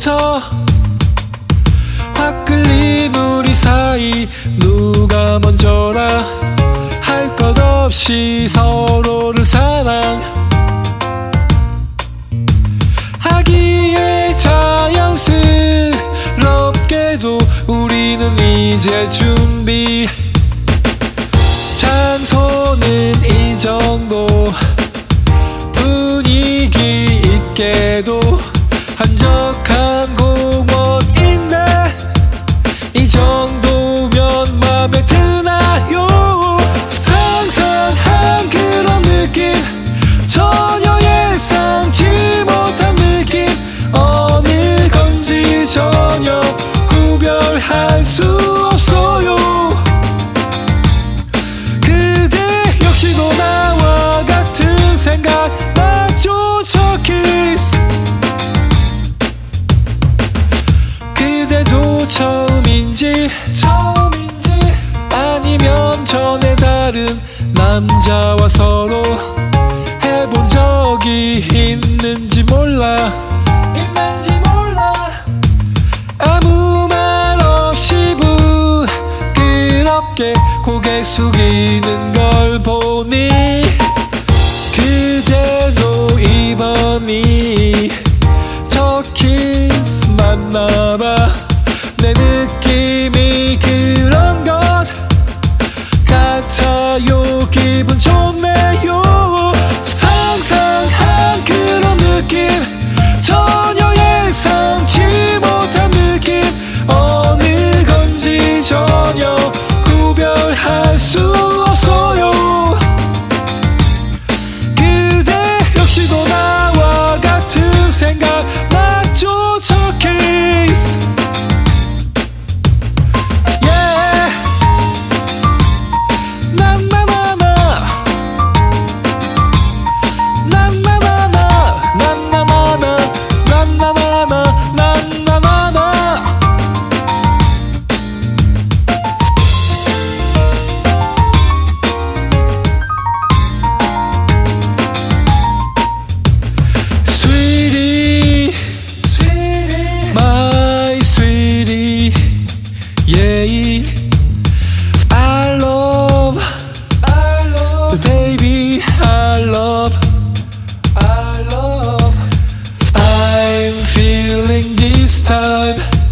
아침부터 확 끌린 우리 사이 누가 먼저라 할 것 없이 서로를 사랑하기에 자연스럽게도 우리는 이제 준비 장소는 이 정도 분위기 있게도 한적한 공원인데 이 정도면 맘에 드나요? 상상한 그런 느낌 전혀 예상치 못한 느낌 어느 건지 전혀 구별할 수 없어요. 그대 역시도 나와 같은 생각 맞죠? 저 키스 그대도 처음인지 아니면 전에 다른 남자와 서로 해본 적이 있는지 몰라 아무 말 없이 부끄럽게 고개 숙이는 걸 보니 그대도 이번이 저 키스 맞나봐. 내 느낌이 그런 것 같아요. 기분 좋네요. 상상한 그런 느낌 전혀 예상치 못한 느낌 어느 건지 전혀 구별할 수 없어요. 그대 역시도 나와 같은 생각 맞죠? 저 키스 Baby, I love I'm feeling this time